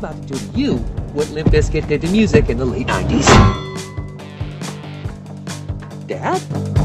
about to do to you what Limp Bizkit did to music in the late 90s. Dad?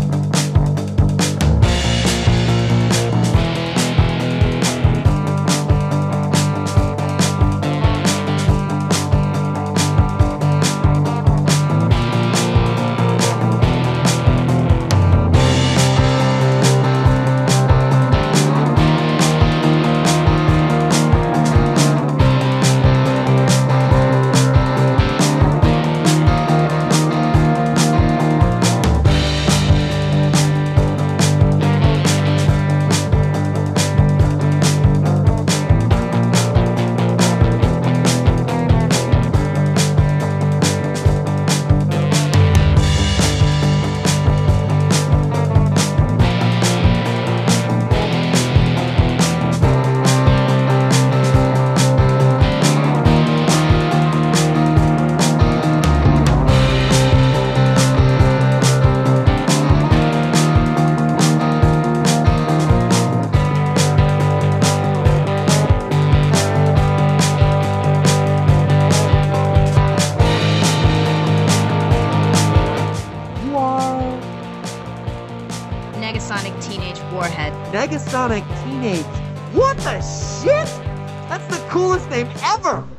Negasonic Teenage Warhead. Negasonic Teenage. What the shit? That's the coolest name ever!